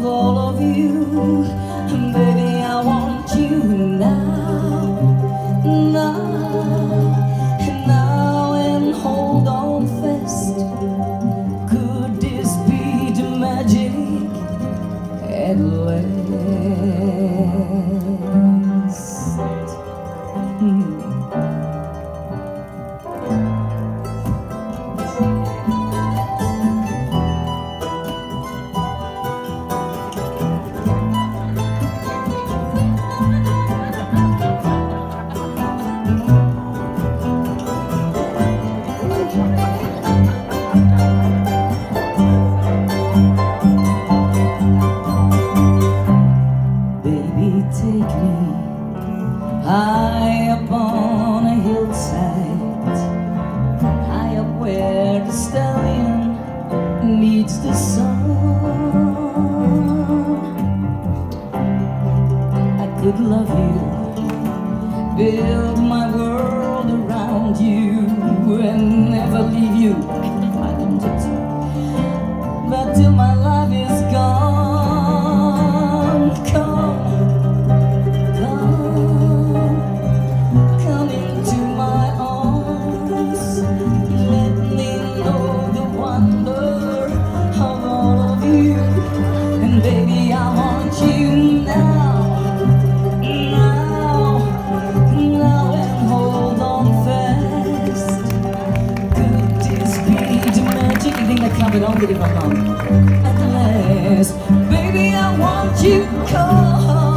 all of you. And baby, I want you now, now, and hold on fast. Could this be the magic at last? Baby, take me high up on a hillside, high up where the stallion meets the sun. I could love you, build my world around you, and never leave you. I don't think so. But till my life is gone, come into my arms. Let me know the wonder of all of you. And baby, I want you now, and hold on fast. Could this be the magic? You think that coming on with it, at last? Baby, I want you, come.